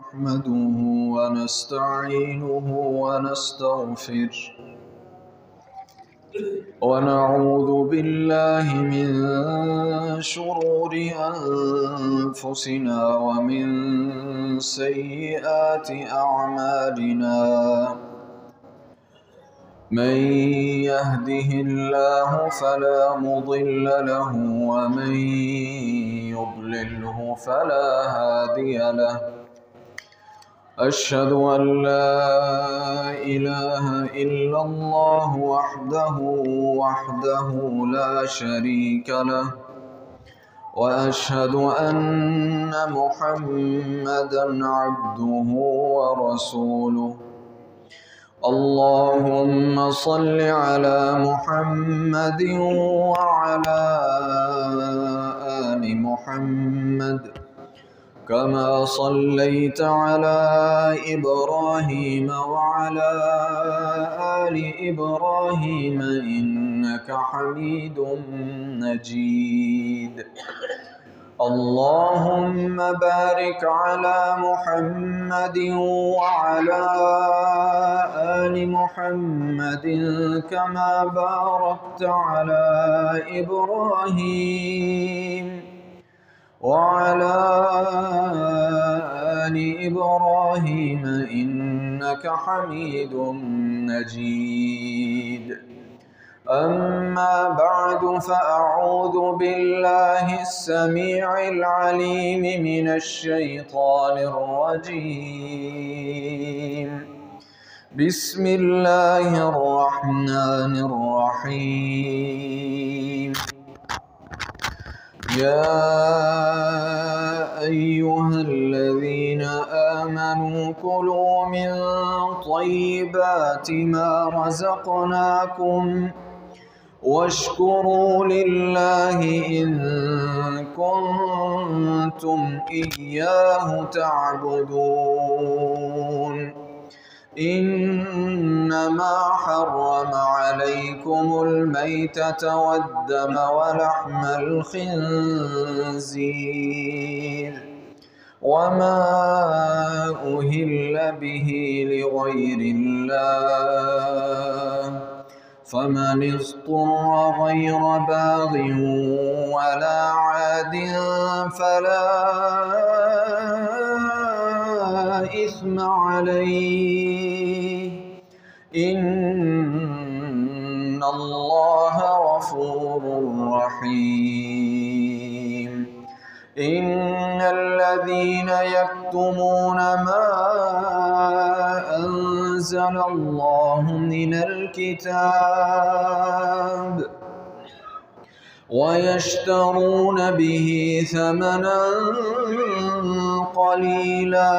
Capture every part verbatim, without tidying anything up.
نحمده ونستعينه ونستغفره ونعوذ بالله من شرور أنفسنا ومن سيئات أعمالنا من يهده الله فلا مضل له ومن يضلله فلا هادي له أشهد أن لا إله إلا الله وحده وحده لا شريك له وأشهد أن محمدًا عبده ورسوله اللهم صل على محمد وعلى آل محمد كما صليت على إبراهيم وعلى آل إبراهيم إنك حميد مجيد اللهم بارك على محمد وعلى آل محمد كما باركت على إبراهيم وعلى آل إبراهيم إنك حميد مجيد أما بعد فأعوذ بالله السميع العليم من الشيطان الرجيم بسم الله الرحمن الرحيم يا أيها الذين آمنوا كلوا من طيبات ما رزقناكم واشكروا لله إن كنتم إياه تعبدون إنما حرم عليكم الميتة والدم ولحم الخنزير وما أهل به لغير الله فمن اضطر غير باغ ولا عاد فلا إثم عليه إن الله غفور رحيم إن الذين يكتمون ما أنزل الله من الكتاب ويشترون به ثمنا قليلا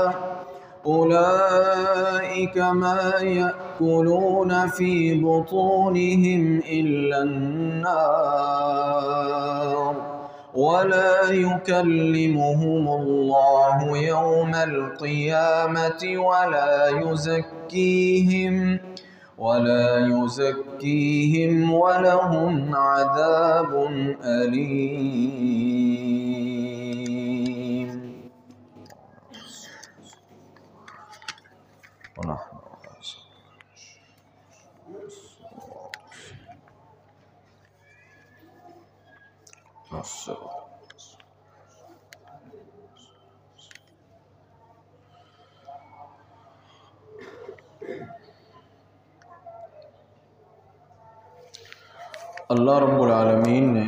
أولئك ما يأكلون في بطونهم إلا النار ولا يكلمهم الله يوم القيامة ولا يزكيهم ولا يزكيهم ولهم عذاب أليم. ونحن अल्लाह रब्बुल आलमीन ने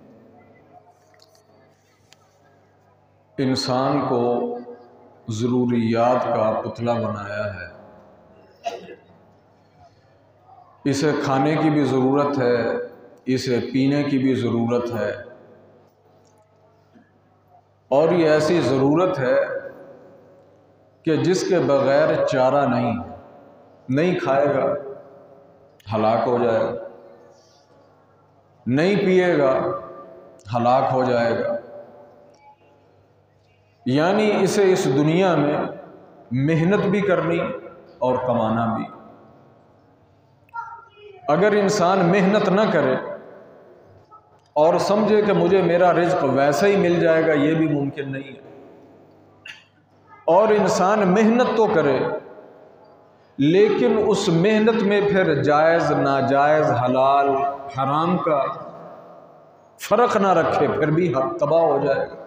इंसान को ज़रूरियात का पुतला बनाया है। इसे खाने की भी ज़रूरत है, इसे पीने की भी ज़रूरत है और ये ऐसी ज़रूरत है कि जिसके बग़ैर चारा नहीं, नहीं खाएगा हलाक हो जाएगा, नहीं पिएगा हलाक हो जाएगा। यानी इसे इस दुनिया में मेहनत भी करनी और कमाना भी। अगर इंसान मेहनत न करे और समझे कि मुझे मेरा रिज़्क़ वैसे ही मिल जाएगा, ये भी मुमकिन नहीं है। اور انسان محنت تو کرے لیکن اس محنت میں پھر جائز ناجائز حلال حرام کا فرق نہ رکھے، پھر بھی تباہ ہو جائے گا۔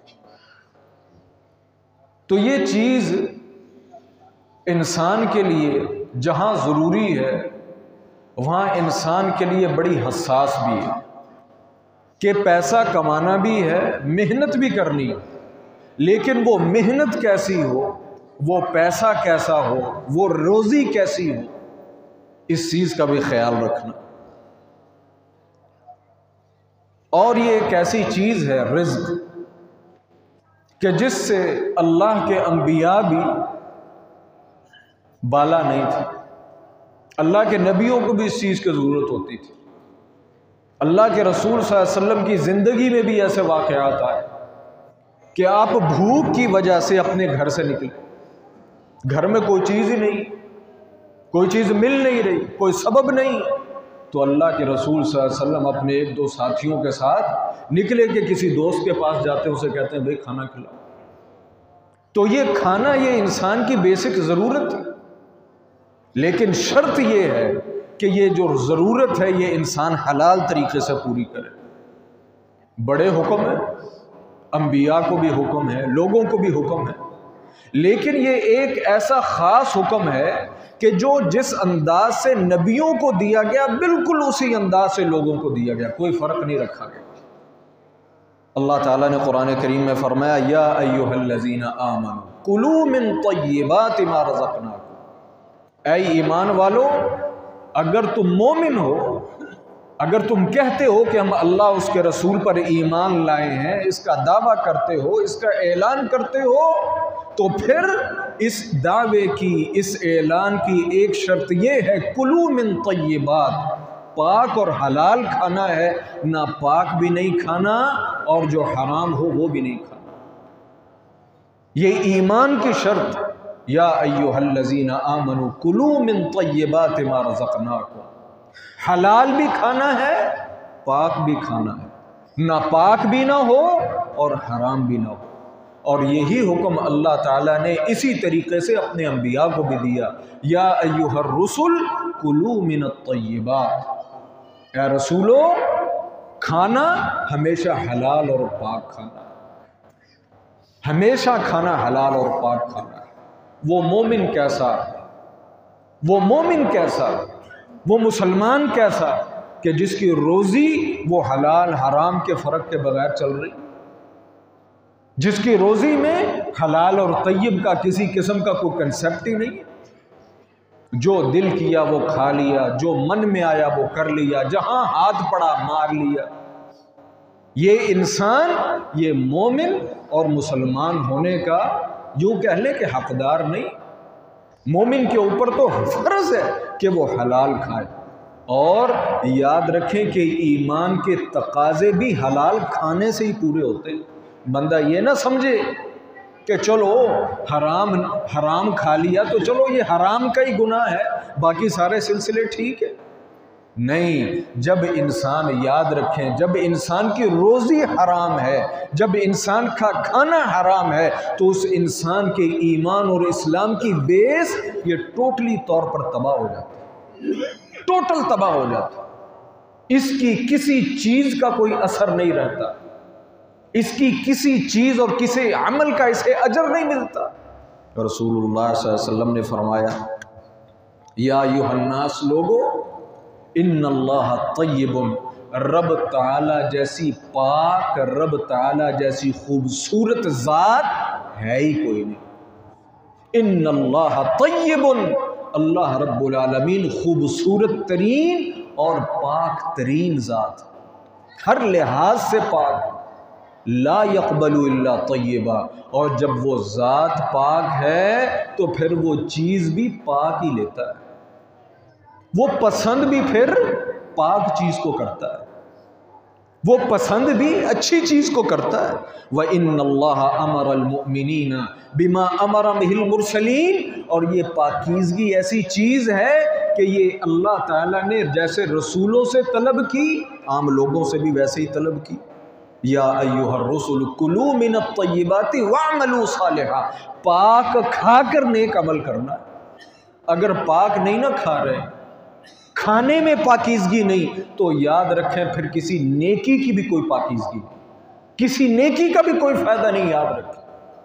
تو یہ چیز انسان کے لیے جہاں ضروری ہے وہاں انسان کے لیے بڑی حساس بھی ہے کہ پیسہ کمانا بھی ہے، محنت بھی کرنی ہے، لیکن وہ محنت کیسی ہو، وہ پیسہ کیسا ہو، وہ روزی کیسی ہو، اس چیز کا بھی خیال رکھنا۔ اور یہ ایک ایسی چیز ہے رزق کہ جس سے اللہ کے انبیاء بھی بالا نہیں تھے، اللہ کے نبیوں کو بھی اس چیز کی ضرورت ہوتی تھی۔ اللہ کے رسول صلی اللہ علیہ وسلم کی زندگی میں بھی ایسے واقعات آئے کہ آپ بھوک کی وجہ سے اپنے گھر سے نکلے، گھر میں کوئی چیز ہی نہیں، کوئی چیز مل نہیں رہی، کوئی سبب نہیں، تو اللہ کے رسول صلی اللہ علیہ وسلم اپنے ایک دو ساتھیوں کے ساتھ نکلے کہ کسی دوست کے پاس جاتے ہیں، اسے کہتے ہیں بھائی کھانا کھلاؤ۔ تو یہ کھانا یہ انسان کی بیسک ضرورت ہے، لیکن شرط یہ ہے کہ یہ جو ضرورت ہے یہ انسان حلال طریقے سے پوری کرے۔ بڑے حکم ہے، انبیاء کو بھی حکم ہے، لوگوں کو بھی حکم ہے، لیکن یہ ایک ایسا خاص حکم ہے کہ جو جس انداز سے نبیوں کو دیا گیا بالکل اسی انداز سے لوگوں کو دیا گیا، کوئی فرق نہیں رکھا گیا۔ اللہ تعالیٰ نے قرآن کریم میں فرمایا یا ایھا الذین آمنوا کلوا من طیبات ما رزقناکم، اے ایمان والو اگر تم مومن ہو، اگر تم کہتے ہو کہ ہم اللہ اس کے رسول پر ایمان لائے ہیں، اس کا دعویٰ کرتے ہو، اس کا اعلان کرتے ہو، تو پھر اس دعوے کی، اس اعلان کی ایک شرط یہ ہے کلوا من طیبات، پاک اور حلال کھانا ہے، نہ پاک بھی نہیں کھانا اور جو حرام ہو وہ بھی نہیں کھانا۔ یہ ایمان کی شرط، یا ایھا الذین آمنوا کلوا من طیبات ما رزقناکم، حلال بھی کھانا ہے، پاک بھی کھانا ہے، نہ پاک بھی نہ ہو اور حرام بھی نہ ہو۔ اور یہی حکم اللہ تعالیٰ نے اسی طریقے سے اپنے انبیاء کو بھی دیا، یا ایھا الرسل کلوا من الطیبات، اے رسولو کھانا ہمیشہ حلال اور پاک کھانا، ہمیشہ کھانا حلال اور پاک کھانا ہے۔ وہ مومن کیسا، وہ مومن کیسا، وہ مسلمان کیسا کہ جس کی روزی وہ حلال حرام کے فرق کے بغیر چل رہی، جس کی روزی میں حلال اور طیب کا کسی قسم کا کوئی کنسیپٹ ہی نہیں، جو دل کیا وہ کھا لیا، جو من میں آیا وہ کر لیا، جہاں ہاتھ پڑا مار لیا۔ یہ انسان، یہ مومن اور مسلمان ہونے کا یوں کہہ لے کہ حقدار نہیں۔ مومن کے اوپر تو فرض ہے کہ وہ حلال کھائے، اور یاد رکھیں کہ ایمان کے تقاضے بھی حلال کھانے سے ہی پورے ہوتے ہیں۔ بندہ یہ نہ سمجھے کہ چلو حرام حرام کھا لیا تو چلو یہ حرام کا ہی گناہ ہے، باقی سارے سلسلے ٹھیک ہے۔ نہیں، جب انسان، یاد رکھیں، جب انسان کی روزی حرام ہے، جب انسان کا کھانا حرام ہے، تو اس انسان کے ایمان اور اسلام کی بیس یہ ٹوٹلی طور پر تباہ ہو جاتی ہے، ٹوٹل تباہ ہو جاتی ہے۔ اس کی کسی چیز کا کوئی اثر نہیں رہتا، اس کی کسی چیز اور کسی عمل کا اسے اجر نہیں ملتا۔ رسول اللہ صلی اللہ علیہ وسلم نے فرمایا یا ایھا الناس، لوگو ان اللہ طیب، رب تعالی جیسی پاک، رب تعالی جیسی خوبصورت ذات ہے ہی کوئی نہیں۔ ان اللہ طیب، اللہ رب العالمین خوبصورت ترین اور پاک ترین ذات، ہر لحاظ سے پاک، لا يقبل الا طیبا، اور جب وہ ذات پاک ہے تو پھر وہ چیز بھی پاک ہی لیتا ہے، وہ پسند بھی پھر پاک چیز کو کرتا ہے، وہ پسند بھی اچھی چیز کو کرتا ہے۔ وَإِنَّ اللَّهَ أَمَرَ الْمُؤْمِنِينَ بِمَا أَمَرَ بِهِ الْمُرْسَلِينَ، اور یہ پاکیزگی ایسی چیز ہے کہ یہ اللہ تعالیٰ نے جیسے رسولوں سے طلب کی، عام لوگوں سے بھی ویسے ہی طلب کی۔ یا ایھا الرسل کلوا من الطیبات واعملوا صالحا، پاک کھا کر نیک عمل کرنا ہے۔ اگر پاک نہیں نہ کھا رہے، کھانے میں پاکیزگی نہیں، تو یاد رکھیں پھر کسی نیکی کی بھی کوئی پاکیزگی نہیں، کسی نیکی کا بھی کوئی فائدہ نہیں۔ یاد رکھیں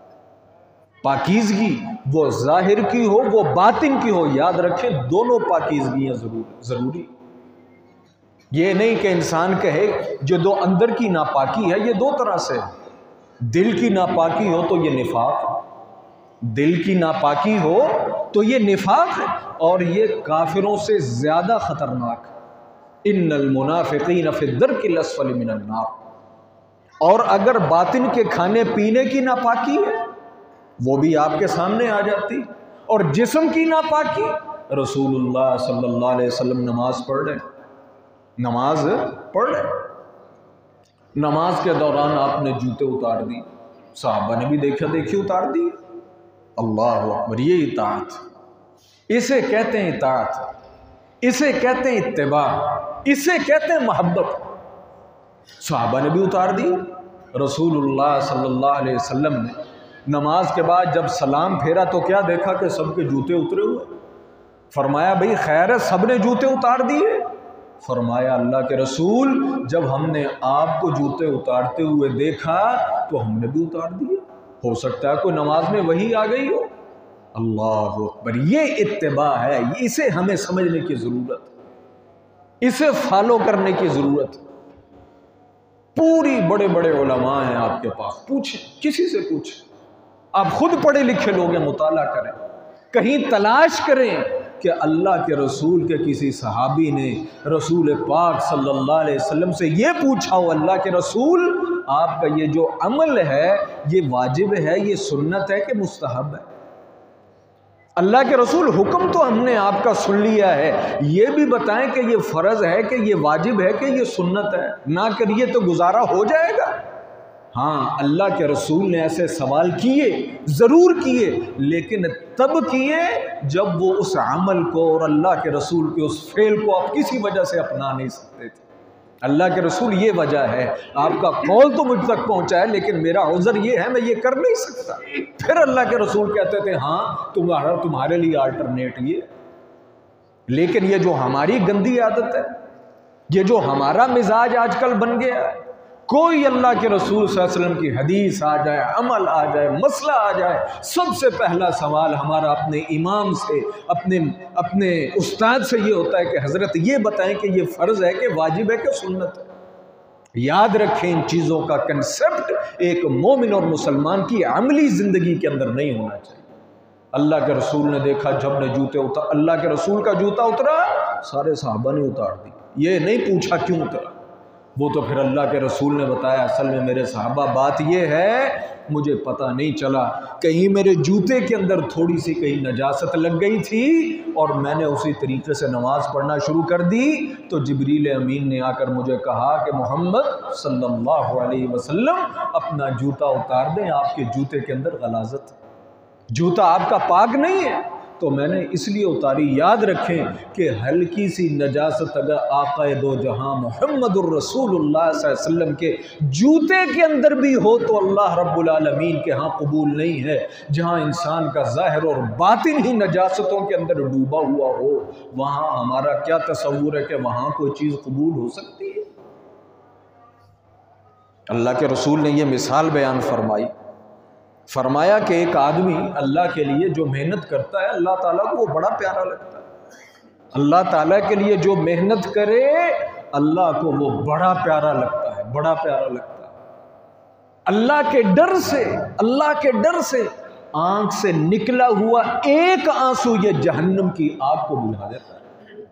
پاکیزگی وہ ظاہر کی ہو وہ باطن کی ہو، یاد رکھیں دونوں پاکیزگیاں ضرور ضروری۔ یہ نہیں کہ انسان کہے جو دو اندر کی ناپاکی ہے، یہ دو طرح سے ہے۔ دل کی ناپاکی ہو تو یہ نفاق ہے، دل کی ناپاکی ہو تو یہ نفاق ہے، اور یہ کافروں سے زیادہ خطرناک ہے۔ ان المنافقین فی الدرک الاسفل من النار۔ اور اگر باطن کے کھانے پینے کی ناپاکی ہے وہ بھی آپ کے سامنے آ جاتی، اور جسم کی ناپاکی، رسول اللہ صلی اللہ علیہ وسلم نماز پڑھ رہے نماز پڑھ رہے نماز کے دوران آپ نے جوتے اتار دی، صحابہ نے بھی دیکھا دیکھی اتار دی۔ اللہ اکبر، یہ اطاعت، اسے کہتے ہیں اطاعت، اسے کہتے ہیں اتباع، اسے کہتے ہیں محبت۔ صحابہ نے بھی اتار دی۔ رسول اللہ صلی اللہ علیہ وسلم نے نماز کے بعد جب سلام پھیرا تو کیا دیکھا کہ سب کے جوتے اترے ہوئے۔ فرمایا بھئی خیر ہے، سب نے جوتے اتار دیے؟ فرمایا اللہ کے رسول جب ہم نے آپ کو جوتے اتارتے ہوئے دیکھا تو ہم نے بھی اتار دیے، ہو سکتا ہے کوئی نماز میں وہی آ گئی ہو۔ اللہ اکبر، یہ اتباع ہے، اسے ہمیں سمجھنے کی ضرورت، اسے فالو کرنے کی ضرورت۔ پوری بڑے بڑے علماء ہیں آپ کے پاس، پوچھیں کسی سے پوچھیں، آپ خود پڑھے لکھے لوگ ہیں، مطالعہ کریں، کہیں تلاش کریں کہ اللہ کے رسول کے کسی صحابی نے رسول پاک صلی اللہ علیہ وسلم سے یہ پوچھا ہو، اللہ کے رسول آپ کا یہ جو عمل ہے یہ واجب ہے، یہ سنت ہے کہ مستحب ہے؟ اللہ کے رسول حکم تو ہم نے آپ کا سن لیا ہے، یہ بھی بتائیں کہ یہ فرض ہے کہ یہ واجب ہے کہ یہ سنت ہے، نہ کریے تو گزارا ہو جائے گا۔ ہاں اللہ کے رسول نے ایسے سوال کیے، ضرور کیے، لیکن تب کیے جب وہ اس عمل کو اور اللہ کے رسول کے اس فعل کو آپ کسی وجہ سے اپنا نہیں سکتے تھے۔ اللہ کے رسول یہ وجہ ہے، آپ کا قول تو مجھ تک پہنچا ہے لیکن میرا عذر یہ ہے میں یہ کر نہیں سکتا۔ پھر اللہ کے رسول کہتے تھے ہاں تمہارا تمہارے لیے آلٹرنیٹ یہ، لیکن یہ جو ہماری گندی عادت ہے، یہ جو ہمارا مزاج آج کل بن گیا ہے، کوئی اللہ کے رسول صلی اللہ علیہ وسلم کی حدیث آ جائے، عمل آ جائے، مسئلہ آ جائے، سب سے پہلا سوال ہمارا اپنے امام سے، اپنے اپنے استاد سے یہ ہوتا ہے کہ حضرت یہ بتائیں کہ یہ فرض ہے کہ واجب ہے کہ سنت ہے۔ یاد رکھیں ان چیزوں کا کنسپٹ ایک مومن اور مسلمان کی عملی زندگی کے اندر نہیں ہونا چاہیے۔ اللہ کے رسول نے دیکھا جب نے جوتے اتار اللہ کے رسول کا جوتا اترا، سارے صحابہ نے اتار دی، یہ نہیں پوچھا کیوں اترا، وہ تو پھر اللہ کے رسول نے بتایا اصل میں میرے صحابہ بات یہ ہے مجھے پتہ نہیں چلا، کہیں میرے جوتے کے اندر تھوڑی سی کہیں نجاست لگ گئی تھی اور میں نے اسی طریقے سے نماز پڑھنا شروع کر دی، تو جبریل امین نے آ کر مجھے کہا کہ محمد صلی اللہ علیہ وسلم اپنا جوتا اتار دیں، آپ کے جوتے کے اندر غلاظت ہے، جوتا آپ کا پاک نہیں ہے، تو میں نے اس لیے اتاری۔ یاد رکھیں کہ ہلکی سی نجاست اگر آقا دو جہاں محمد الرسول اللہ صلی اللہ علیہ وسلم کے جوتے کے اندر بھی ہو تو اللہ رب العالمین کے ہاں قبول نہیں ہے۔ جہاں انسان کا ظاہر اور باطن ہی نجاستوں کے اندر ڈوبا ہوا ہو، وہاں ہمارا کیا تصور ہے کہ وہاں کوئی چیز قبول ہو سکتی ہے؟ اللہ کے رسول نے یہ مثال بیان فرمائی، فرمایا کہ ایک آدمی اللہ کے لیے جو محنت کرتا ہے اللہ تعالیٰ کو وہ بڑا پیارا لگتا ہے، اللہ تعالیٰ کے لیے جو محنت کرے اللہ کو وہ بڑا پیارا لگتا ہے، بڑا پیارا لگتا ہے۔ اللہ کے ڈر سے اللہ کے ڈر سے آنکھ سے نکلا ہوا ایک آنسو یہ جہنم کی آگ کو بجھا دیتا ہے۔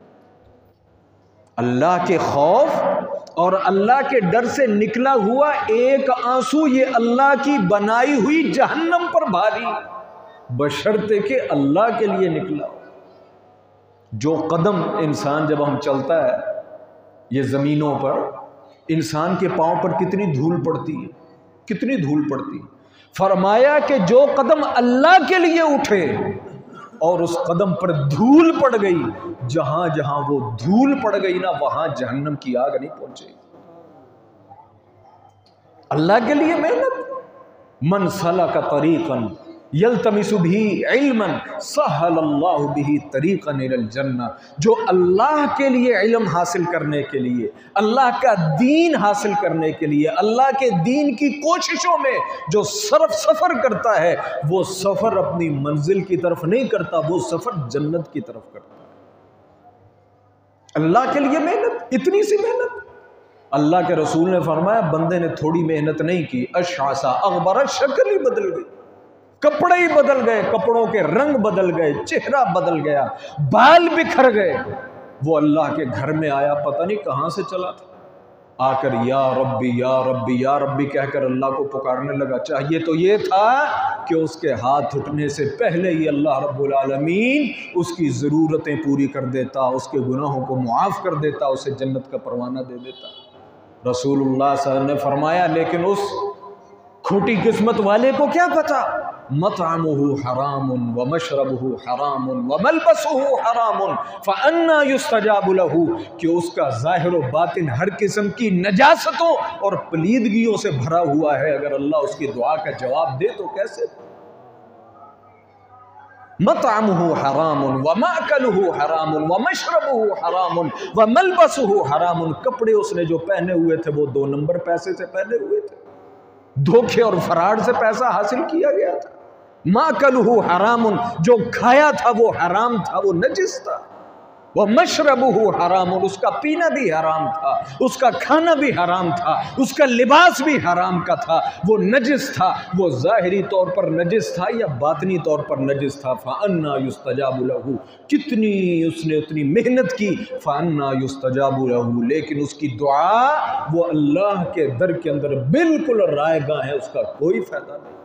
اللہ کے خوف اور اللہ کے ڈر سے نکلا ہوا ایک آنسو یہ اللہ کی بنائی ہوئی جہنم پر بھاری، بشرطے کہ اللہ کے لیے نکلا ہو۔ جو قدم انسان جب ہم چلتا ہے یہ زمینوں پر، انسان کے پاؤں پر کتنی دھول پڑتی ہے، کتنی دھول پڑتی ہے۔ فرمایا کہ جو قدم اللہ کے لیے اٹھے اور اس قدم پر دھول پڑ گئی، جہاں جہاں وہ دھول پڑ گئی نا وہاں جہنم کی آگ نہیں پہنچے گی۔ اللہ کے لیے محنت. من سلک طریقا یلتمس بہ علما سہل اللہ بہ طریقا الی الجنہ. جو اللہ کے لیے علم حاصل کرنے کے لیے، اللہ کا دین حاصل کرنے کے لیے، اللہ کے دین کی کوششوں میں جو صرف سفر کرتا ہے، وہ سفر اپنی منزل کی طرف نہیں کرتا، وہ سفر جنت کی طرف کرتا ہے. اللہ کے لیے محنت، اتنی سی محنت. اللہ کے رسول نے فرمایا بندے نے تھوڑی محنت نہیں کی، اشعث اغبر، شکل ہی بدل گئی، کپڑے ہی بدل گئے، کپڑوں کے رنگ بدل گئے، چہرہ بدل گیا، بال بکھر گئے. وہ اللہ کے گھر میں آیا، پتہ نہیں کہاں سے چلا تھا، آ کر یا ربی یا ربی یا ربی کہہ کر اللہ کو پکارنے لگا. چاہیے تو یہ تھا کہ اس کے ہاتھ اٹھنے سے پہلے ہی اللہ رب العالمین اس کی ضرورتیں پوری کر دیتا، اس کے گناہوں کو معاف کر دیتا، اسے جنت کا پروانہ دے دیتا. رسول اللہ صلی اللہ علیہ وسلم نے فرمایا لیکن اس کھوٹی قسمت والے کو کیا پتا، مطعمہ حرام ومشربہ حرام وملبسہ حرام فانا یستجاب لہ، کہ اس کا ظاہر و باطن ہر قسم کی نجاستوں اور پلیدگیوں سے بھرا ہوا ہے، اگر اللہ اس کی دعا کا جواب دے تو کیسے. مطعمہ حرام ومأکلہ حرام ومشربہ حرام وملبسہ حرام. کپڑے اس نے جو پہنے ہوئے تھے وہ دو نمبر پیسے سے پہنے ہوئے تھے، دھوکے اور فراڈ سے پیسہ حاصل کیا گیا تھا. مأکلہ حرام، جو کھایا تھا وہ حرام تھا، وہ نجس تھا. ومشربہ حرام، اس کا پینا بھی حرام تھا، اس کا کھانا بھی حرام تھا، اس کا لباس بھی حرام کا تھا، وہ نجس تھا. وہ ظاہری طور پر نجس تھا یا باطنی طور پر نجس تھا. فَأَنَّا يُسْتَجَابُ لَهُ، کتنی اس نے اتنی محنت کی، فَأَنَّا يُسْتَجَابُ لَهُ، لیکن اس کی دعا وہ اللہ کے در کے اندر بالکل رائے گاں ہے، اس کا کوئی فائدہ نہیں.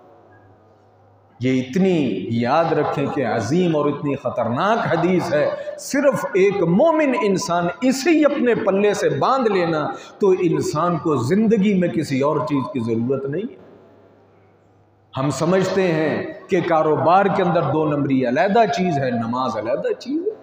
یہ اتنی یاد رکھیں کہ عظیم اور اتنی خطرناک حدیث ہے. صرف ایک مومن انسان اسے اپنے پلے سے باندھ لینا تو انسان کو زندگی میں کسی اور چیز کی ضرورت نہیں ہے. ہم سمجھتے ہیں کہ کاروبار کے اندر دو نمبری علیحدہ چیز ہے، نماز علیحدہ چیز ہے،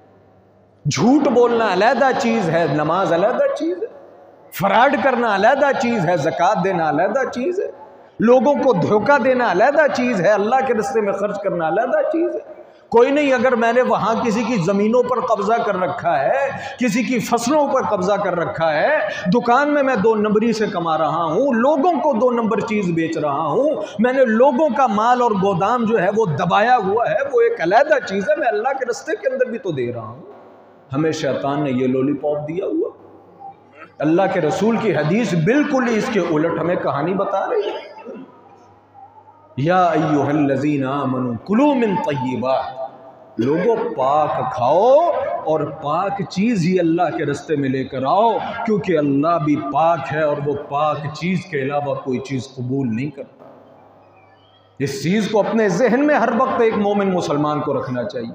جھوٹ بولنا علیحدہ چیز ہے، نماز علیحدہ چیز ہے، فراڈ کرنا علیحدہ چیز ہے، زکوٰۃ دینا علیحدہ چیز ہے، لوگوں کو دھوکہ دینا علیحدہ چیز ہے، اللہ کے راستے میں خرچ کرنا علیحدہ چیز ہے. کوئی نہیں اگر میں نے وہاں کسی کی زمینوں پر قبضہ کر رکھا ہے، کسی کی فصلوں پر قبضہ کر رکھا ہے، دکان میں میں دو نمبری سے کما رہا ہوں، لوگوں کو دو نمبر چیز بیچ رہا ہوں، میں نے لوگوں کا مال اور گودام جو ہے وہ دبایا ہوا ہے، وہ ایک علیحدہ چیز ہے، میں اللہ کے راستے کے اندر بھی تو دے رہا ہوں. ہمیں شیطان نے یہ لولی پاپ دیا ہوا. اللہ کے رسول کی حدیث بالکل اس کے الٹ ہمیں کہانی بتا رہی ہے. یا ایھا الذین آمنوا کلوا من طیبات، لوگوں پاک کھاؤ اور پاک چیز ہی اللہ کے راستے میں لے کر آؤ، کیونکہ اللہ بھی پاک ہے اور وہ پاک چیز کے علاوہ کوئی چیز قبول نہیں کرتا. اس چیز کو اپنے ذہن میں ہر وقت ایک مومن مسلمان کو رکھنا چاہیے.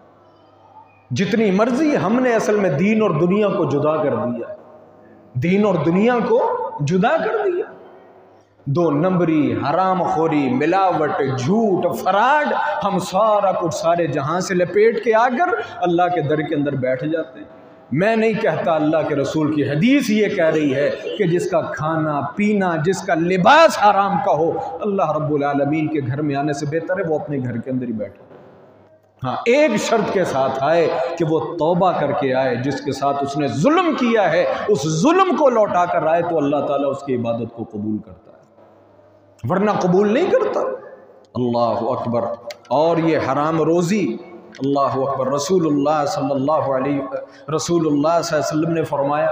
جتنی مرضی ہم نے اصل میں دین اور دنیا کو جدا کر دیا، دین اور دنیا کو جدا کر دیا. دو نمبری، حرام خوری، ملاوٹ، جھوٹ، فراڈ، ہم سارا کچھ سارے جہاں سے لپیٹ کے آ کر اللہ کے در کے اندر بیٹھ جاتے ہیں. میں نہیں کہتا، اللہ کے رسول کی حدیث یہ کہہ رہی ہے کہ جس کا کھانا پینا، جس کا لباس حرام کا ہو، اللہ رب العالمین کے گھر میں آنے سے بہتر ہے وہ اپنے گھر کے اندر ہی بیٹھے. ہاں ایک شرط کے ساتھ آئے کہ وہ توبہ کر کے آئے، جس کے ساتھ اس نے ظلم کیا ہے اس ظلم کو لوٹا کر آئے تو اللہ تعالیٰ اس کی عبادت کو قبول کرتا ہے، ورنہ قبول نہیں کرتا. اللہ اکبر. اور یہ حرام روزی، اللہ اکبر، رسول اللہ صلی اللہ علیہ رسول اللہ صلی اللہ علیہ وسلم نے فرمایا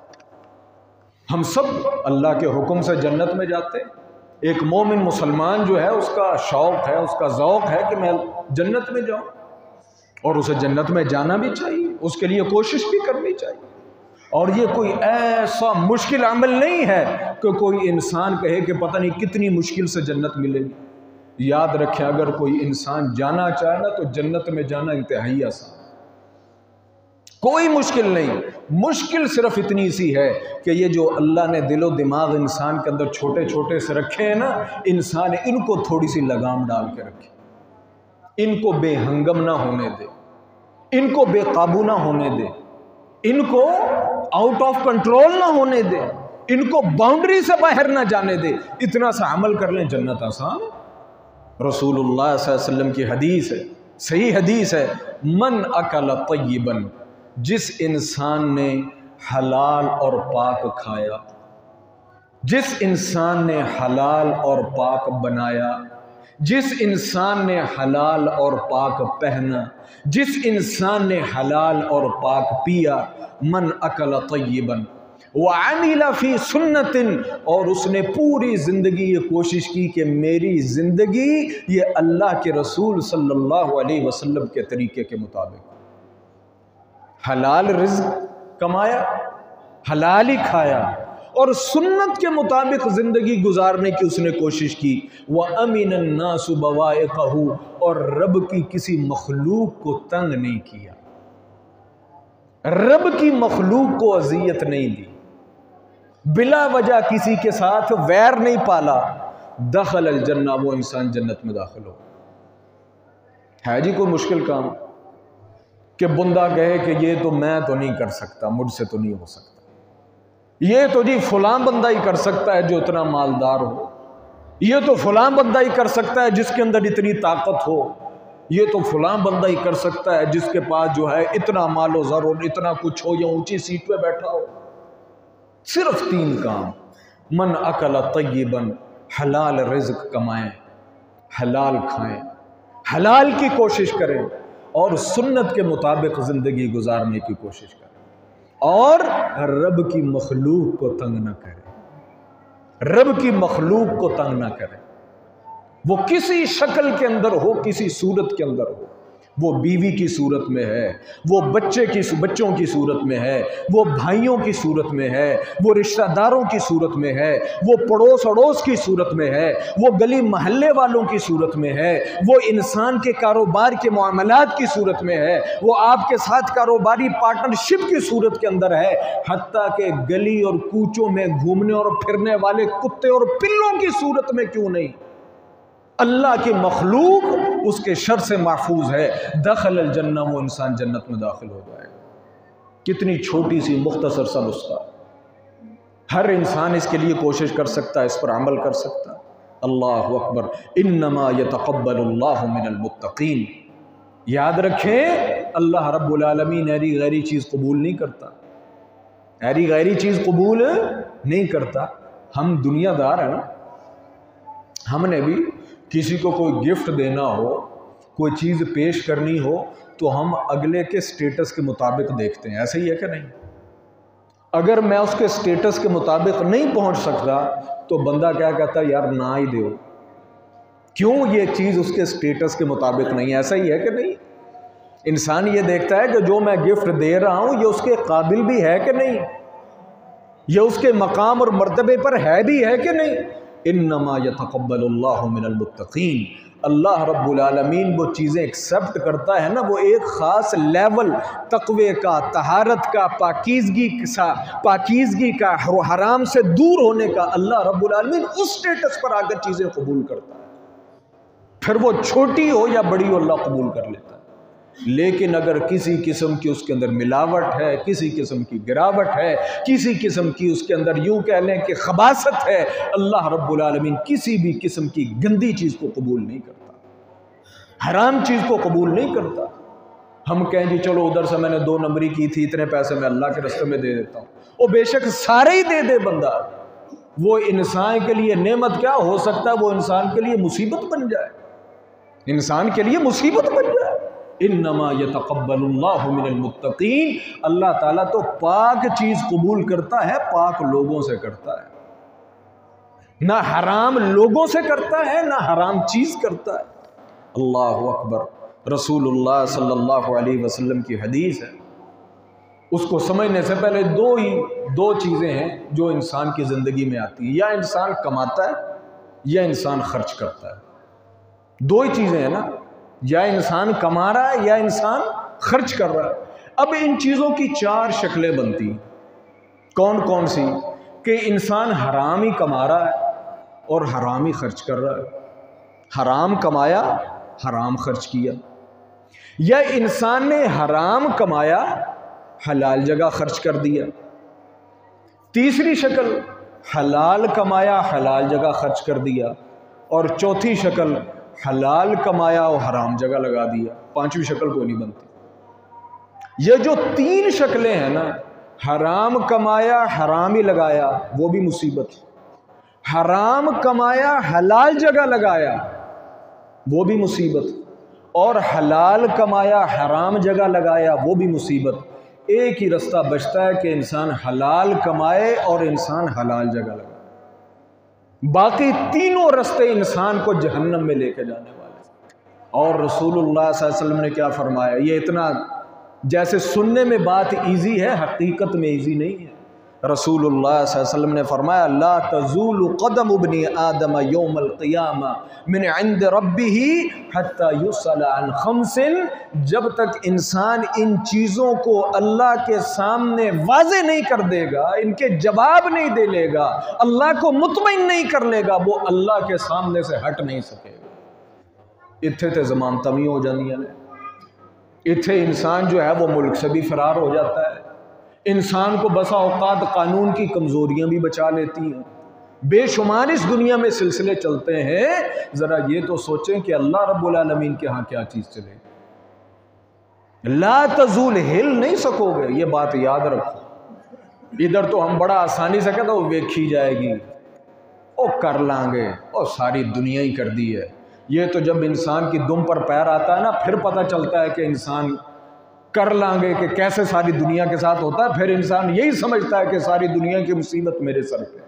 ہم سب اللہ کے حکم سے جنت میں جاتے ہیں. ایک مومن مسلمان جو ہے اس کا شوق ہے، اس کا ذوق ہے کہ میں جنت میں جاؤں، اور اسے جنت میں جانا بھی چاہیے، اس کے لیے کوشش بھی کرنی چاہیے. اور یہ کوئی ایسا مشکل عمل نہیں ہے کہ کوئی انسان کہے کہ پتہ نہیں کتنی مشکل سے جنت ملے گی. یاد رکھیں اگر کوئی انسان جانا چاہے نا تو جنت میں جانا انتہائی آسان، کوئی مشکل نہیں. مشکل صرف اتنی سی ہے کہ یہ جو اللہ نے دل و دماغ انسان کے اندر چھوٹے چھوٹے سے رکھے ہیں نا، انسان ان کو تھوڑی سی لگام ڈال کے رکھے، ان کو بے ہنگم نہ ہونے دے، ان کو بے قابو نہ ہونے دے، ان کو آؤٹ آف کنٹرول نہ ہونے دے، ان کو باؤنڈری سے باہر نہ جانے دے، اتنا سا عمل کر لیں، جنت آسان ہے۔ رسول اللہ صلی اللہ علیہ وسلم کی حدیث ہے، صحیح حدیث ہے، من اکل طیبا، جس انسان نے حلال اور پاک کھایا، جس انسان نے حلال اور پاک بنایا، جس انسان نے حلال اور پاک پہنا، جس انسان نے حلال اور پاک پیا، من اکل طیبا وعمل فی سنت، اور اس نے پوری زندگی یہ کوشش کی کہ میری زندگی یہ اللہ کے رسول صلی اللہ علیہ وسلم کے طریقے کے مطابق، حلال رزق کمایا، حلال ہی کھایا، اور سنت کے مطابق زندگی گزارنے کی اس نے کوشش کی۔ وَأَمِنَ النَّاسُ بَوَائِقَهُ، اور رب کی کسی مخلوق کو تنگ نہیں کیا، رب کی مخلوق کو اذیت نہیں دی، بلا وجہ کسی کے ساتھ ویر نہیں پالا، دخل الجنہ، وہ انسان جنت میں داخل ہو۔ ہے جی کوئی مشکل کام کہ بندہ کہے کہ یہ تو میں تو نہیں کر سکتا، مجھ سے تو نہیں ہو سکتا، یہ تو جی فلاں بندہ ہی کر سکتا ہے جو اتنا مالدار ہو، یہ تو فلاں بندہ ہی کر سکتا ہے جس کے اندر اتنی طاقت ہو، یہ تو فلاں بندہ ہی کر سکتا ہے جس کے پاس جو ہے اتنا مال و زر اور اتنا کچھ ہو یا اونچی سیٹ پہ بیٹھا ہو۔ صرف تین کام، من اکل طیبا، حلال رزق کمائیں، حلال کھائیں، حلال کی کوشش کریں، اور سنت کے مطابق زندگی گزارنے کی کوشش کریں، اور رب کی مخلوق کو تنگ نہ کرے، رب کی مخلوق کو تنگ نہ کرے، وہ کسی شکل کے اندر ہو، کسی صورت کے اندر ہو، وہ بیوی کی صورت میں ہے، وہ بچے کی بچوں کی صورت میں ہے، وہ بھائیوں کی صورت میں ہے، وہ رشتہ داروں کی صورت میں ہے، وہ پڑوس اڑوس کی صورت میں ہے، وہ گلی محلے والوں کی صورت میں ہے، وہ انسان کے کاروبار کے معاملات کی صورت میں ہے، وہ آپ کے ساتھ کاروباری پارٹنرشپ کی صورت کے اندر ہے، حتیٰ کہ گلی اور کوچوں میں گھومنے اور پھرنے والے کتے اور پلوں کی صورت میں کیوں نہیں، اللہ کی مخلوق اس کے شر سے محفوظ ہے، دخل الجنہ، وہ انسان جنت میں داخل ہو جائے گا۔ کتنی چھوٹی سی مختصر سا نسخہ، ہر انسان اس کے لیے کوشش کر سکتا ہے، اس پر عمل کر سکتا ہے۔ اللہ اکبر، انما یتقبل اللہ من المتقین، یاد رکھیں اللہ رب العالمین ایری غیری چیز قبول نہیں کرتا، ایری غیری چیز قبول نہیں کرتا۔ ہم دنیا دار ہیں نا، ہم نے بھی کسی کو کوئی گفٹ دینا ہو، کوئی چیز پیش کرنی ہو، تو ہم اگلے کے سٹیٹس کے مطابق دیکھتے ہیں، ایسا ہی ہے کہ نہیں؟ اگر میں اس کے سٹیٹس کے مطابق نہیں پہنچ سکتا تو بندہ کیا کہتا ہے، یار نہ ہی دیو، کیوں؟ یہ چیز اس کے سٹیٹس کے مطابق نہیں، ایسا ہی ہے کہ نہیں؟ انسان یہ دیکھتا ہے کہ جو میں گفٹ دے رہا ہوں یہ اس کے قابل بھی ہے کہ نہیں، یہ اس کے مقام اور مرتبے پر ہے بھی ہے کہ نہیں۔ انما یتقبل اللہ من المتقین، اللہ رب العالمین وہ چیزیں ایکسپٹ کرتا ہے نا، وہ ایک خاص لیول تقوی کا، طہارت کا، پاکیزگی کا پاکیزگی کا حرام سے دور ہونے کا، اللہ رب العالمین اس سٹیٹس پر آ کر چیزیں قبول کرتا ہے، پھر وہ چھوٹی ہو یا بڑی ہو اللہ قبول کر لیتا ہے۔ لیکن اگر کسی قسم کی اس کے اندر ملاوٹ ہے، کسی قسم کی گراوٹ ہے، کسی قسم کی اس کے اندر یوں کہہ لیں کہ خباثت ہے، اللہ رب العالمین کسی بھی قسم کی گندی چیز کو قبول نہیں کرتا، حرام چیز کو قبول نہیں کرتا۔ ہم کہیں جی چلو ادھر سے میں نے دو نمبری کی تھی، اتنے پیسے میں اللہ کے راستے میں دے دیتا ہوں، وہ بے شک سارے ہی دے دے بندہ، وہ انسان کے لیے نعمت کیا ہو سکتا ہے، وہ انسان کے لیے مصیبت بن جائے، انسان کے لیے مصیبت بن جائے۔ انما یتقبل اللہ من المتقین، اللہ تعالیٰ تو پاک چیز قبول کرتا ہے، پاک لوگوں سے کرتا ہے، نہ حرام لوگوں سے کرتا ہے، نہ حرام چیز کرتا ہے۔ اللہ اکبر، رسول اللہ صلی اللہ علیہ وسلم کی حدیث ہے، اس کو سمجھنے سے پہلے دو ہی دو چیزیں ہیں جو انسان کی زندگی میں آتی ہیں، یا انسان کماتا ہے یا انسان خرچ کرتا ہے، دو ہی چیزیں ہیں نا، یا انسان کما رہا ہے یا انسان خرچ کر رہا ہے۔ اب ان چیزوں کی چار شکلیں بنتی ہیں، کون کون سی؟ کہ انسان حرام ہی کما رہا ہے اور حرام ہی خرچ کر رہا ہے، حرام کمایا حرام خرچ کیا، یا انسان نے حرام کمایا حلال جگہ خرچ کر دیا۔ تیسری شکل حلال کمایا حلال جگہ خرچ کر دیا، اور چوتھی شکل حلال کمایا اور حرام جگہ لگا دیا، پانچویں شکل کوئی نہیں بنتی۔ یہ جو تین شکلیں ہیں نا، حرام کمایا حرام ہی لگایا وہ بھی مصیبت، حرام کمایا حلال جگہ لگایا وہ بھی مصیبت، اور حلال کمایا حرام جگہ لگایا وہ بھی مصیبت۔ ایک ہی رستہ بچتا ہے کہ انسان حلال کمائے اور انسان حلال جگہ لگائے، باقی تینوں رستے انسان کو جہنم میں لے کے جانے والے۔ اور رسول اللہ صلی اللہ علیہ وسلم نے کیا فرمایا؟ یہ اتنا جیسے سننے میں بات ایزی ہے، حقیقت میں ایزی نہیں ہے۔ رسول اللہ صلی اللہ علیہ وسلم نے فرمایا لا تزول قدم ابن آدم یوم القیامہ من عند ربہ حتی یسأل عن خمس، جب تک انسان ان چیزوں کو اللہ کے سامنے واضح نہیں کر دے گا، ان کے جواب نہیں دے لے گا، اللہ کو مطمئن نہیں کر لے گا، وہ اللہ کے سامنے سے ہٹ نہیں سکے گا۔ اتھے تے ضمانتاں وی ہو جاندیاں نے، اتھے انسان جو ہے وہ ملک سے بھی فرار ہو جاتا ہے، انسان کو بسا اوقات قانون کی کمزوریاں بھی بچا لیتی ہیں، بے شمار اس دنیا میں سلسلے چلتے ہیں۔ ذرا یہ تو سوچیں کہ اللہ رب العالمین کے ہاں کیا چیز چلے گی۔ لا تزول، ہل نہیں سکو گے، یہ بات یاد رکھو۔ ادھر تو ہم بڑا آسانی سے کہتے ہیں ویکھی جائے گی، او کر لیں گے، او ساری دنیا ہی کر دی ہے۔ یہ تو جب انسان کی دم پر پیر آتا ہے نا، پھر پتہ چلتا ہے کہ انسان کر لیں گے کہ کیسے ساری دنیا کے ساتھ ہوتا ہے، پھر انسان یہی سمجھتا ہے کہ ساری دنیا کی مصیبت میرے سر پہ،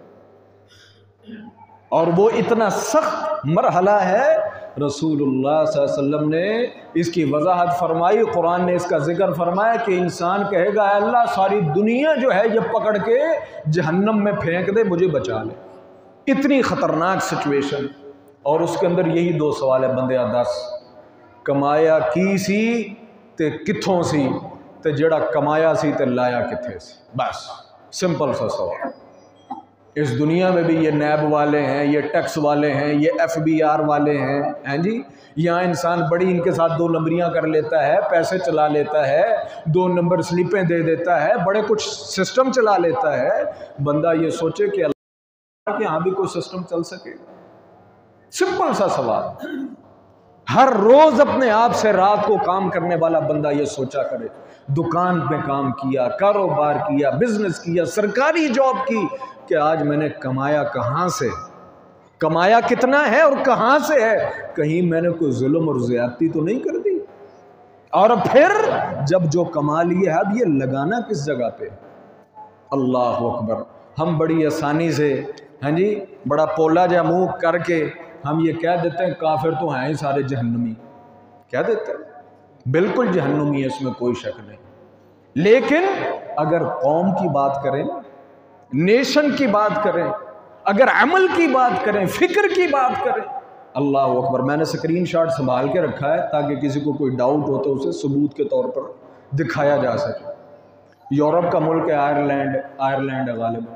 اور وہ اتنا سخت مرحلہ ہے۔ رسول اللہ صلی اللہ علیہ وسلم نے اس کی وضاحت فرمائی، قرآن نے اس کا ذکر فرمایا کہ انسان کہے گا اے اللہ ساری دنیا جو ہے یہ پکڑ کے جہنم میں پھینک دے، مجھے بچا لے۔ اتنی خطرناک سچویشن، اور اس کے اندر یہی دو سوال ہے بندیا دس، کمایا کی سی تے کتھوں سی، تے جڑا کمایا سی تے لایا کتھے سی، بس سمپل سا سوال۔ اس دنیا میں بھی یہ نیب والے ہیں، یہ ٹیکس والے ہیں، یہ ایف بی آر والے ہیں، ہیں جی، یہاں انسان بڑی ان کے ساتھ دو نمبریاں کر لیتا ہے، پیسے چلا لیتا ہے، دو نمبر سلیپیں دے دیتا ہے، بڑے کچھ سسٹم چلا لیتا ہے۔ بندہ یہ سوچے کہ اللہ کے یہاں بھی کوئی سسٹم چل سکے گا؟ سمپل سا سوال۔ ہر روز اپنے آپ سے رات کو کام کرنے والا بندہ یہ سوچا کرے، دکان پہ کام کیا، کاروبار کیا، بزنس کیا، سرکاری جاب کی، کہ آج میں نے کمایا کہاں سے، کمایا کتنا ہے اور کہاں سے ہے، کہیں میں نے کوئی ظلم اور زیادتی تو نہیں کر دی، اور پھر جب جو کما لیے ہے اب یہ لگانا کس جگہ پہ۔ اللہ اکبر۔ ہم بڑی آسانی سے ہاں جی بڑا پولا جا منہ کر کے ہم یہ کہہ دیتے ہیں کافر تو ہیں ہی سارے جہنمی، کہہ دیتے ہیں بالکل جہنمی ہے، اس میں کوئی شک نہیں۔ لیکن اگر قوم کی بات کریں، نیشن کی بات کریں، اگر عمل کی بات کریں، فکر کی بات کریں، اللہ اکبر۔ میں نے سکرین شاٹ سنبھال کے رکھا ہے تاکہ کسی کو کوئی ڈاؤٹ ہو تو اسے ثبوت کے طور پر دکھایا جا سکے۔ یورپ کا ملک ہے آئرلینڈ، آئرلینڈ ہے غالباً،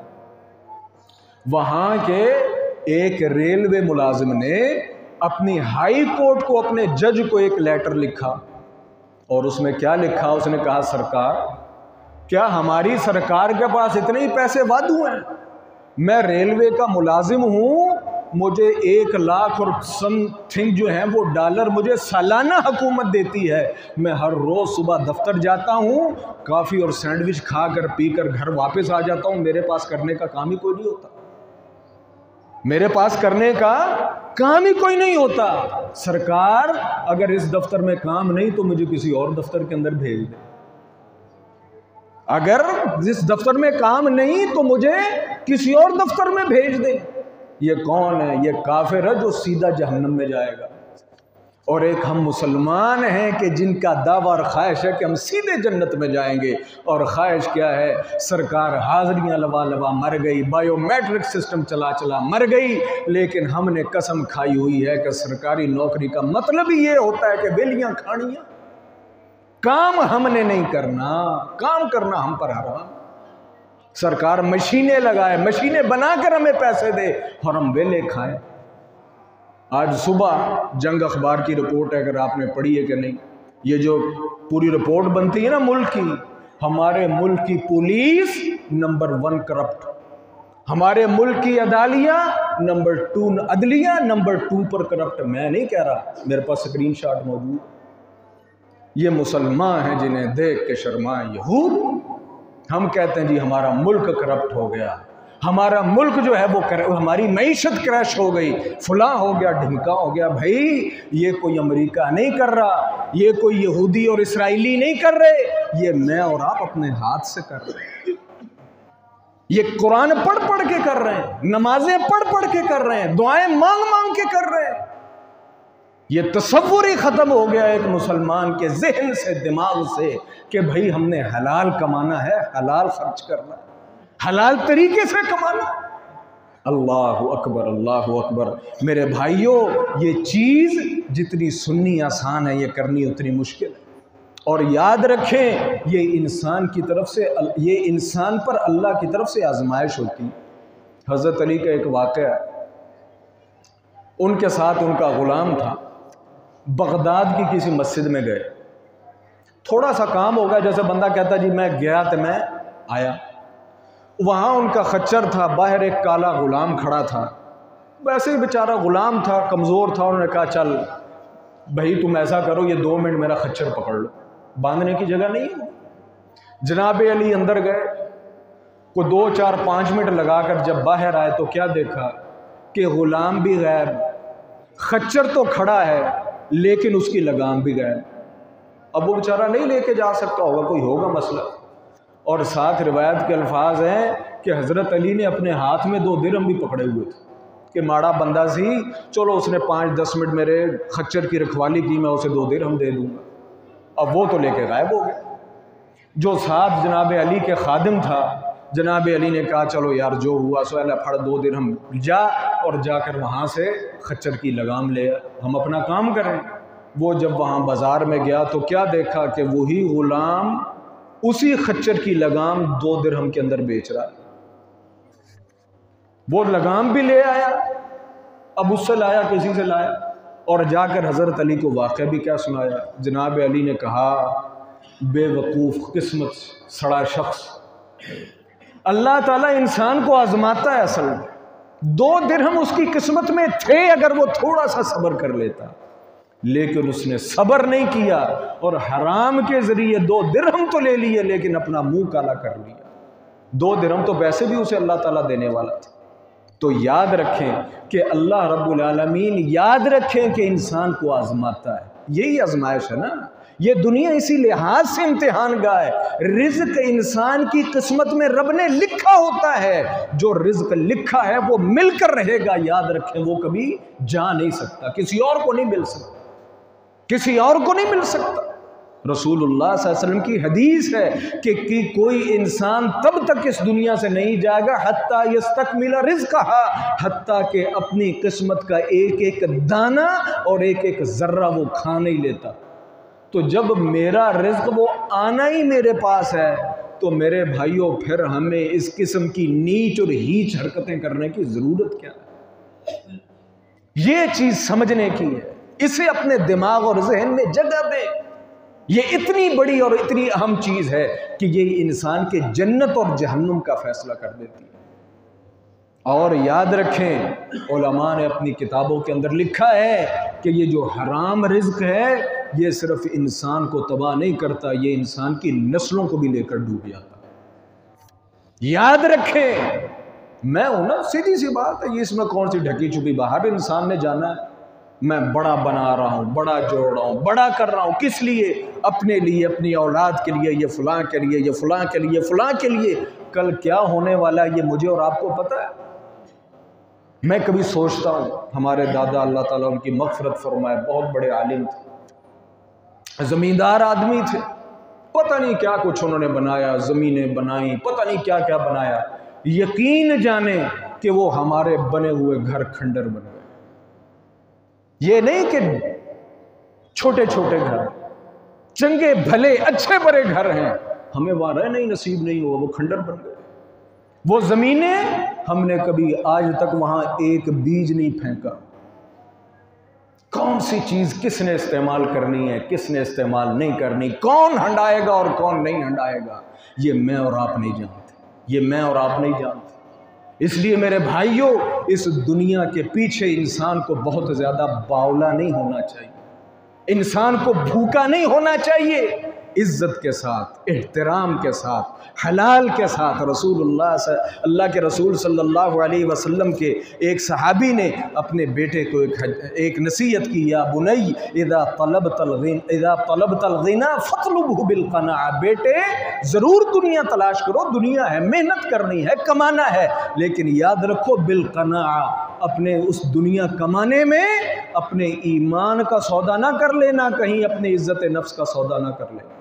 وہاں کے ایک ریلوے ملازم نے اپنی ہائی کورٹ کو، اپنے جج کو ایک لیٹر لکھا، اور اس میں کیا لکھا؟ اس نے کہا سرکار، کیا ہماری سرکار کے پاس اتنے ہی پیسے وادو ہیں؟ میں ریلوے کا ملازم ہوں، مجھے ایک لاکھ اور سم تھنگ جو ہیں وہ ڈالر مجھے سالانہ حکومت دیتی ہے، میں ہر روز صبح دفتر جاتا ہوں، کافی اور سینڈوچ کھا کر پی کر گھر واپس آ جاتا ہوں، میرے پاس کرنے کا کام ہی کوئی نہیں ہوتا، میرے پاس کرنے کا کام ہی کوئی نہیں ہوتا۔ سرکار اگر اس دفتر میں کام نہیں تو مجھے کسی اور دفتر کے اندر بھیج دیں، اگر اس دفتر میں کام نہیں تو مجھے کسی اور دفتر میں بھیج دیں۔ یہ کون ہے؟ یہ کافر ہے جو سیدھا جہنم میں جائے گا، اور ایک ہم مسلمان ہیں کہ جن کا دعویٰ اور خواہش ہے کہ ہم سیدھے جنت میں جائیں گے، اور خواہش کیا ہے؟ سرکار حاضریاں لوا لوا مر گئی، بائیو میٹرک سسٹم چلا چلا مر گئی، لیکن ہم نے قسم کھائی ہوئی ہے کہ سرکاری نوکری کا مطلب ہی یہ ہوتا ہے کہ ویلیاں کھانیاں، کام ہم نے نہیں کرنا، کام کرنا ہم پر حرام۔ سرکار مشینیں لگائے، مشینیں بنا کر ہمیں پیسے دے اور ہم ویلے کھائیں۔ آج صبح جنگ اخبار کی رپورٹ ہے، اگر آپ نے پڑھی ہے کہ نہیں، یہ جو پوری رپورٹ بنتی ہے نا ملک کی، ہمارے ملک کی پولیس نمبر ون کرپٹ، ہمارے ملک کی عدالیہ نمبر ٹو عدلیہ نمبر ٹو پر کرپٹ. میں نہیں کہہ رہا, میرے پاس اسکرین شاٹ موجود. یہ مسلمان ہیں جنہیں دیکھ کے شرمائیں یہود. ہم کہتے ہیں جی ہمارا ملک کرپٹ ہو گیا, ہمارا ملک جو ہے وہ ہماری معیشت کریش ہو گئی, فلاں ہو گیا, ڈھمکا ہو گیا. بھائی یہ کوئی امریکہ نہیں کر رہا, یہ کوئی یہودی اور اسرائیلی نہیں کر رہے, یہ میں اور آپ اپنے ہاتھ سے کر رہے ہیں. یہ قرآن پڑھ پڑھ کے کر رہے ہیں, نمازیں پڑھ پڑھ کے کر رہے ہیں, دعائیں مانگ مانگ کے کر رہے ہیں. یہ تصور ہی ختم ہو گیا ایک مسلمان کے ذہن سے, دماغ سے, کہ بھائی ہم نے حلال کمانا ہے, حلال خرچ کرنا ہے, حلال طریقے سے کمانا. اللہ اکبر, اللہ اکبر. میرے بھائیوں, یہ چیز جتنی سننی آسان ہے یہ کرنی اتنی مشکل ہے. اور یاد رکھیں یہ انسان کی طرف سے, یہ انسان پر اللہ کی طرف سے آزمائش ہوتی. حضرت علی کا ایک واقعہ ہے, ان کے ساتھ ان کا غلام تھا, بغداد کی کسی مسجد میں گئے, تھوڑا سا کام ہو گیا, جیسے بندہ کہتا جی میں گیا تو میں آیا. وہاں ان کا خچر تھا, باہر ایک کالا غلام کھڑا تھا, ویسے ہی بیچارہ غلام تھا, کمزور تھا. انہوں نے کہا چل بھائی تم ایسا کرو, یہ دو منٹ میرا خچر پکڑ لو, باندھنے کی جگہ نہیں ہے. جناب علی اندر گئے, کو دو چار پانچ منٹ لگا کر جب باہر آئے تو کیا دیکھا کہ غلام بھی غائب, خچر تو کھڑا ہے لیکن اس کی لگام بھی غائب. اب وہ بیچارہ نہیں لے کے جا سکتا ہوگا, کوئی ہوگا مسئلہ. اور ساتھ روایت کے الفاظ ہیں کہ حضرت علی نے اپنے ہاتھ میں دو درہم بھی پکڑے ہوئے تھے کہ ماڑا بندہ سی, چلو اس نے پانچ دس منٹ میرے خچر کی رکھوالی کی, میں اسے دو درہم دے دوں گا. اب وہ تو لے کے غائب ہو گئے. جو ساتھ جناب علی کے خادم تھا, جناب علی نے کہا چلو یار جو ہوا سو اللہ پھڑ, دو درہم جا اور جا کر وہاں سے خچر کی لگام لے, ہم اپنا کام کریں. وہ جب وہاں بازار میں گیا تو کیا دیکھا کہ وہی غلام اسی خچر کی لگام دو درہم کے اندر بیچ رہا ہے. وہ لگام بھی لے آیا, اب اس سے لایا کسی سے لایا, اور جا کر حضرت علی کو واقعہ بھی کیا سنایا. جناب علی نے کہا بے وقوف قسمت سڑا شخص, اللہ تعالیٰ انسان کو آزماتا ہے. اصل دو درہم اس کی قسمت میں تھے, اگر وہ تھوڑا سا صبر کر لیتا, لیکن اس نے صبر نہیں کیا اور حرام کے ذریعے دو درہم تو لے لیے لیکن اپنا منہ کالا کر لیا. دو درہم تو ویسے بھی اسے اللہ تعالیٰ دینے والا تھا. تو یاد رکھیں کہ اللہ رب العالمین, یاد رکھیں کہ انسان کو آزماتا ہے. یہی آزمائش ہے نا, یہ دنیا اسی لحاظ سے امتحان گاہ ہے. رزق انسان کی قسمت میں رب نے لکھا ہوتا ہے, جو رزق لکھا ہے وہ مل کر رہے گا. یاد رکھیں وہ کبھی جا نہیں سکتا, کسی اور کو نہیں مل سکتا, کسی اور کو نہیں مل سکتا. رسول اللہ صلی اللہ علیہ وسلم کی حدیث ہے کہ, کہ کوئی انسان تب تک اس دنیا سے نہیں جائے گا حتیٰ یستکمل رزقہا, حتیٰ کہ اپنی قسمت کا ایک ایک دانہ اور ایک ایک ذرہ وہ کھا نہیں لیتا. تو جب میرا رزق وہ آنا ہی میرے پاس ہے تو میرے بھائیوں پھر ہمیں اس قسم کی نیچ اور ہیچ حرکتیں کرنے کی ضرورت کیا ہے؟ یہ چیز سمجھنے کی ہے, اسے اپنے دماغ اور ذہن میں جگہ دیں. یہ اتنی بڑی اور اتنی اہم چیز ہے کہ یہ انسان کے جنت اور جہنم کا فیصلہ کر دیتی ہے. اور یاد رکھیں علماء نے اپنی کتابوں کے اندر لکھا ہے کہ یہ جو حرام رزق ہے یہ صرف انسان کو تباہ نہیں کرتا, یہ انسان کی نسلوں کو بھی لے کر ڈوب جاتا ہے. یاد رکھیں, میں ہوں نا, سیدھی سی بات ہے, یہ اس میں کون سی ڈھکی چھپی باہر انسان نے جانا ہے. میں بڑا بنا رہا ہوں, بڑا جوڑ رہا ہوں, بڑا کر رہا ہوں, کس لیے؟ اپنے لیے, اپنی اولاد کے لیے, یہ فلاں کے لیے, یہ فلاں کے لیے, فلاں کے لیے. کل کیا ہونے والا ہے یہ مجھے اور آپ کو پتہ ہے؟ میں کبھی سوچتا ہوں, ہمارے دادا اللہ تعالیٰ ان کی مغفرت فرمائے, بہت بڑے عالم تھے, زمیندار آدمی تھے, پتہ نہیں کیا کچھ انہوں نے بنایا, زمینیں بنائیں, پتہ نہیں کیا کیا بنایا. یقین جانیں کہ وہ ہمارے بنے ہوئے گھر کھنڈر بن گئے. یہ نہیں کہ چھوٹے چھوٹے گھر, چنگے بھلے اچھے بڑے گھر ہیں, ہمیں وہاں رہنا ہی نصیب نہیں ہوا, وہ کھنڈر بن گئے. وہ زمینیں ہم نے کبھی آج تک وہاں ایک بیج نہیں پھینکا. کون سی چیز کس نے استعمال کرنی ہے, کس نے استعمال نہیں کرنی, کون ہنڈائے گا اور کون نہیں ہنڈائے گا, یہ میں اور آپ نہیں جانتے, یہ میں اور آپ نہیں جانتے. اس لیے میرے بھائیوں، اس دنیا کے پیچھے انسان کو بہت زیادہ باولا نہیں ہونا چاہیے، انسان کو بھوکا نہیں ہونا چاہیے، عزت کے ساتھ، احترام کے ساتھ، حلال کے ساتھ۔ رسول اللہ اللہ کے رسول صلی اللہ علیہ وسلم کے ایک صحابی نے اپنے بیٹے کو ایک ایک نصیحت کی، یا بنی اذا طلبت الغنى اذا طلبت الغنى فاطلبه بالقناعة، بیٹے ضرور دنیا تلاش کرو، دنیا ہے، محنت کرنی ہے، کمانا ہے، لیکن یاد رکھو بالقناعة، اپنے اس دنیا کمانے میں اپنے ایمان کا سودا نہ کر لینا، کہیں اپنے عزت نفس کا سودا نہ کر لینا۔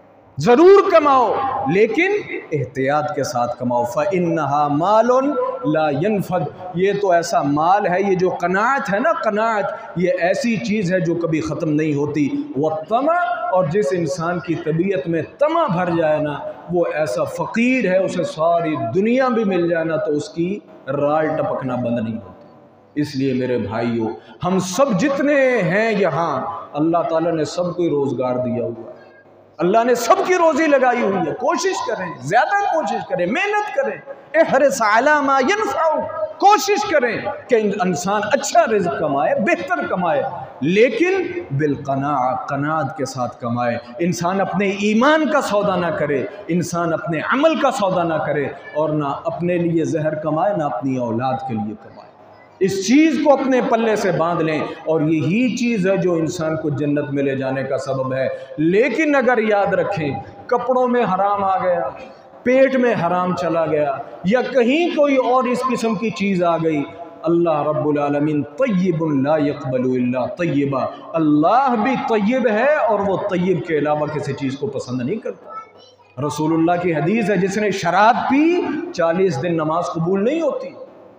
ضرور کماؤ لیکن احتیاط کے ساتھ کماؤ۔ فَإِنَّهَا مَالٌ لَا يَنْفَدُ، یہ تو ایسا مال ہے، یہ جو قناعت ہے نا، قناعت یہ ایسی چیز ہے جو کبھی ختم نہیں ہوتی۔ وَالطَّمَعُ، اور جس انسان کی طبیعت میں طمع بھر جائے نا، وہ ایسا فقیر ہے، اسے ساری دنیا بھی مل جائے نا تو اس کی رال ٹپکنا بند نہیں ہوتی۔ اس لیے میرے بھائیوں، ہم سب جتنے ہیں یہاں، اللہ تعالیٰ نے سب کو روزگار دیا ہوا ہے، اللہ نے سب کی روزی لگائی ہوئی ہے۔ کوشش کریں، زیادہ کوشش کریں، محنت کریں، احرص علی ما ینفع، کوشش کریں کہ انسان اچھا رزق کمائے، بہتر کمائے، لیکن بالقناعہ، قناعت کے ساتھ کمائے۔ انسان اپنے ایمان کا سودا نہ کرے، انسان اپنے عمل کا سودا نہ کرے، اور نہ اپنے لیے زہر کمائے، نہ اپنی اولاد کے لیے کمائے۔ اس چیز کو اپنے پلے سے باندھ لیں، اور یہی چیز ہے جو انسان کو جنت میں لے جانے کا سبب ہے۔ لیکن اگر یاد رکھیں کپڑوں میں حرام آ گیا، پیٹ میں حرام چلا گیا، یا کہیں کوئی اور اس قسم کی چیز آ گئی، اللہ رب العالمین طیب لا يقبل الا طیبا، اللہ بھی طیب ہے اور وہ طیب کے علاوہ کسی چیز کو پسند نہیں کرتا۔ رسول اللہ کی حدیث ہے، جس نے شراب پی چالیس دن نماز قبول نہیں ہوتی۔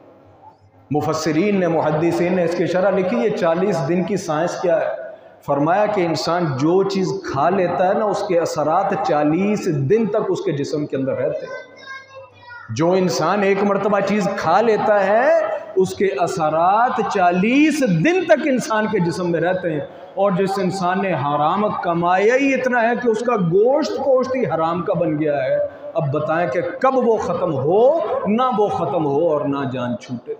مفسرین نے، محدثین نے اس کی شرح لکھی، یہ چالیس دن کی سائنس کیا ہے؟ فرمایا کہ انسان جو چیز کھا لیتا ہے نا، اس کے اثرات چالیس دن تک اس کے جسم کے اندر رہتے ہیں۔ جو انسان ایک مرتبہ چیز کھا لیتا ہے، اس کے اثرات چالیس دن تک انسان کے جسم میں رہتے ہیں۔ اور جس انسان نے حرام کمایا ہی اتنا ہے کہ اس کا گوشت گوشت ہی حرام کا بن گیا ہے، اب بتائیں کہ کب وہ ختم ہو، نہ وہ ختم ہو اور نہ جان چھوٹے۔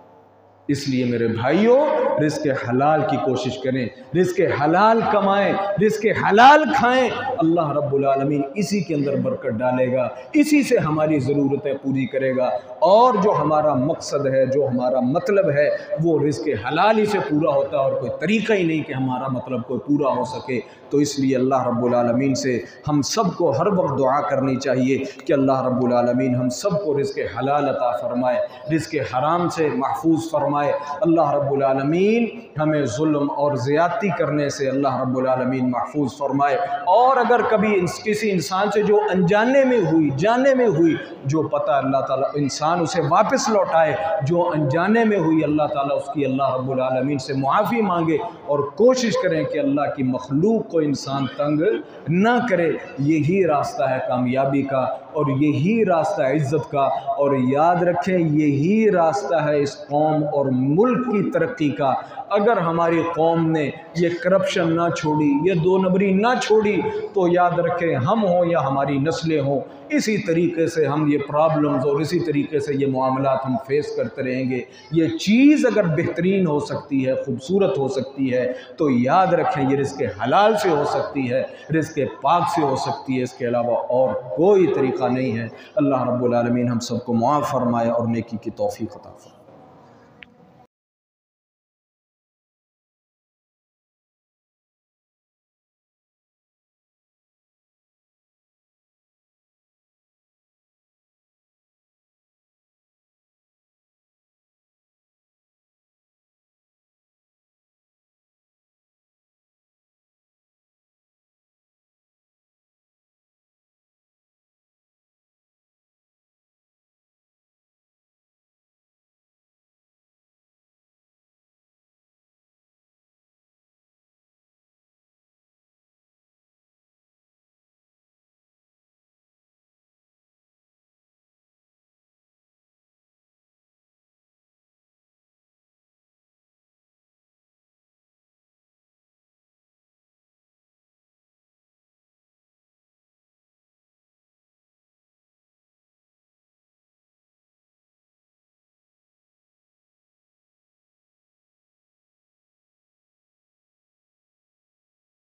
اس لیے میرے بھائیوں، رزق حلال کی کوشش کریں، رزق حلال کمائیں، رزق حلال کھائیں، اللہ رب العالمین اسی کے اندر برکت ڈالے گا، اسی سے ہماری ضرورتیں پوری کرے گا، اور جو ہمارا مقصد ہے، جو ہمارا مطلب ہے، وہ رزق حلال ہی سے پورا ہوتا ہے، اور کوئی طریقہ ہی نہیں کہ ہمارا مطلب کوئی پورا ہو سکے۔ تو اس لیے اللہ رب العالمین سے ہم سب کو ہر وقت دعا کرنی چاہیے کہ اللہ رب العالمین ہم سب کو رزق حلال عطا فرمائے، رزق حرام سے محفوظ فرمائے۔ اللہ رب العالمین ہمیں ظلم اور زیادتی کرنے سے اللہ رب العالمین محفوظ فرمائے، اور اگر کبھی کسی انسان سے جو انجانے میں ہوئی، جانے میں ہوئی، جو پتہ اللہ تعالیٰ انسان اسے واپس لوٹائے، جو انجانے میں ہوئی اللہ تعالیٰ اس کی اللہ رب العالمین سے معافی مانگے، اور کوشش کریں کہ اللہ کی مخلوق کو انسان تنگ نہ کرے۔ یہی راستہ ہے کامیابی کا، اور یہی راستہ ہے عزت کا، اور یاد رکھیں یہی راستہ ہے اس قوم اور ملک کی ترقی کا۔ اگر ہماری قوم نے یہ کرپشن نہ چھوڑی، یہ دو نمبری نہ چھوڑی، تو یاد رکھیں ہم ہوں یا ہماری نسلیں ہوں، اسی طریقے سے ہم یہ پرابلمز اور اسی طریقے سے یہ معاملات ہم فیس کرتے رہیں گے۔ یہ چیز اگر بہترین ہو سکتی ہے، خوبصورت ہو سکتی ہے، تو یاد رکھیں یہ رزق حلال سے ہو سکتی ہے، رزق پاک سے ہو سکتی ہے، اس کے علاوہ اور کوئی طریقہ نہیں ہے۔ اللہ رب العالمین ہم سب کو معاف فرمائے اور نیکی کی توفیق عطا فرمائے۔